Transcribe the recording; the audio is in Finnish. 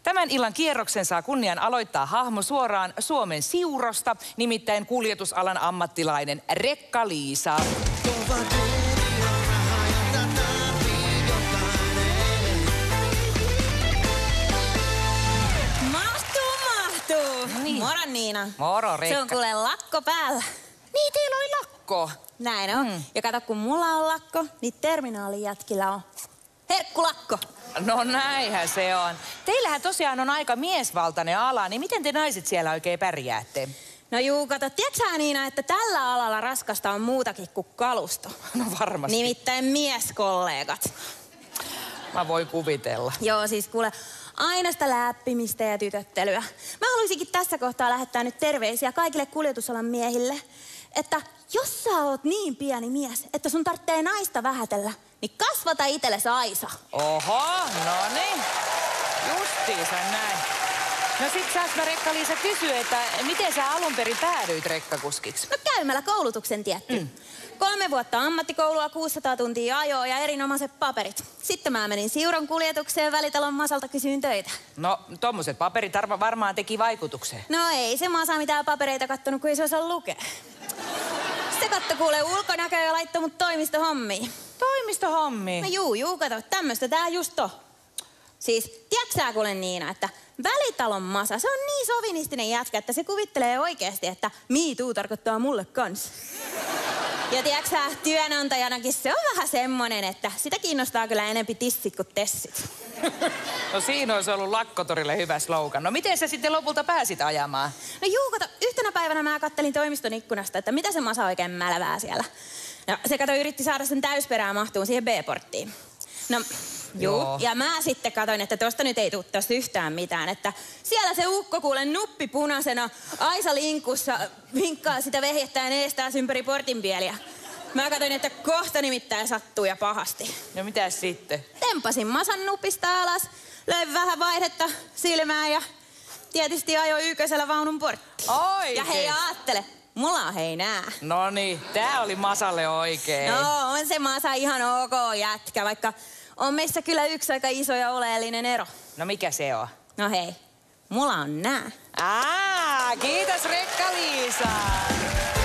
Tämän illan kierroksen saa kunnian aloittaa hahmo suoraan Suomen Siurosta, nimittäin kuljetusalan ammattilainen Rekka-Liisa. Niin. Moro Niina. Moro Rekka. Se on kuule lakko päällä. Niin, teillä oli lakko. Näin on. Ja kato, kun mulla on lakko, niin terminaalin jätkillä on herkkulakko. No näinhän se on. Teillähän tosiaan on aika miesvaltainen ala, niin miten te naiset siellä oikein pärjäätte? No juu, kato, tiedätkö sä Niina, että tällä alalla raskasta on muutakin kuin kalusto? No varmasti. Nimittäin mieskollegat. Mä voin kuvitella. Joo, siis kuule, aina sitä läppimistä ja tytöttelyä. Mä haluaisinkin tässä kohtaa lähettää nyt terveisiä kaikille kuljetusalan miehille, että jos sä oot niin pieni mies, että sun tarvitsee naista vähätellä, niin kasvata itsellesi aisa. Oho, no niin. Justiinsa näin. No sit saas mä Rekka-Liisa kysyä, että miten sä alun perin päädyit rekkakuskiksi? No käymällä koulutuksen tietty. 3 vuotta ammattikoulua, 600 tuntia ajoa ja erinomaiset paperit. Sitten mä menin Siuron kuljetukseen Välitalon Masalta kysyin töitä. No, tommoset paperit varmaan teki vaikutuksen. No ei se Masa mitään papereita kattonut, kun ei se osaa lukea. Se katto kuulee ulkonäköä ja laittoi mut toimistohommiin. Toimistohommiin? No juu, kato, tämmöstä tää just on. Siis, tiedätkö sä kuule Niina, että Välitalon Masa, se on niin sovinistinen jätkä, että se kuvittelee oikeesti, että me too tarkoittaa mulle kans. Ja tiedätkö sä, työnantajanakin se on vähän semmonen, että sitä kiinnostaa kyllä enempi tissit kuin tessit. No siinä olisi ollut lakkotorille hyvä slogan. No miten sä sitten lopulta pääsit ajamaan? No juu, kato, yhtenä päivänä mä kattelin toimiston ikkunasta, että mitä se Masa oikein mälvää siellä. No se kato yritti saada sen täysperää mahtuun siihen B-porttiin. No juu, ja mä sitten katoin, että tosta nyt ei tuu tosta yhtään mitään, että siellä se ukko kuule nuppi punaisena Aisa linkussa vinkkaa sitä vehjettään eestään ympäri portinpieliä. Mä katoin, että kohta nimittäin sattuu ja pahasti. No mitäs sitten? Tempasin Masan nupista alas, löin vähän vaihdetta silmään ja tietysti ajoin ykkösellä vaunun porttiin. Oikein? Ja hei aattele, mulla on hei nää. No niin, tää oli Masalle oikein. No on se Masa ihan ok jätkä, vaikka on meissä kyllä yksi aika iso ja oleellinen ero. No mikä se on? No hei, mulla on nää. Kiitos Rekka-Liisa.